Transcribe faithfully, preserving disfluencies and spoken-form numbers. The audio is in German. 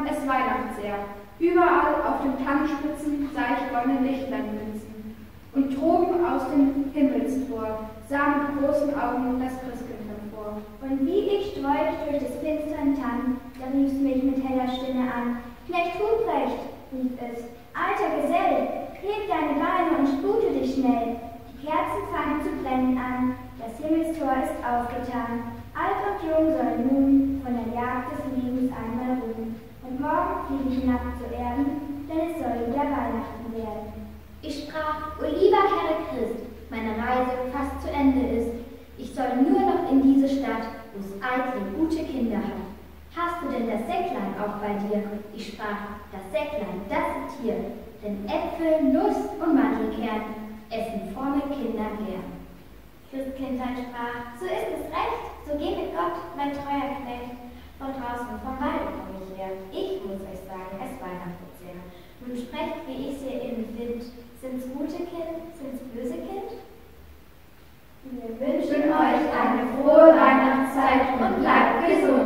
Tannenbaum, es weihnachtet sehr. Überall auf den Tannenspitzen sah ich goldene Lichtlein blitzen. Und droben aus dem Himmelstor sah mit großen Augen das Christkind hervor. Und wie ich streute durch des finstern Tannen, da rief's mich mit heller Stimme an. Knecht Ruprecht, rief es, alter Gesell, heb deine Beine und spute dich schnell. Die Kerzen fangen zu brennen an, das Himmelstor ist aufgetan. Alt und jung soll nun von der Jagd des Lebens einmal ruhen. Und morgen flieg ich hinab zu Erden, denn es soll wieder Weihnachten werden. Ich sprach, o lieber Herr Christ, meine Reise fast zu Ende ist. Ich soll nur noch in diese Stadt, wo's eitle, gute Kinder hat. Hast du denn das Säcklein auch bei dir? Ich sprach, das Säcklein, das ist hier. Denn Äpfel, Nuss und Mandelkern essen fromme Kinder gern. Christkindlein sprach, so ist es recht, so geh mit Gott, mein treuer Knecht. Von draußen vom Walde komm ich her, ich muss euch sagen, es weihnachtet sehr. Nun sprecht, wie ich hier innen find, sind's gute Kind, sind's böse Kind? Wir wünschen euch eine frohe Weihnachtszeit und bleibt gesund.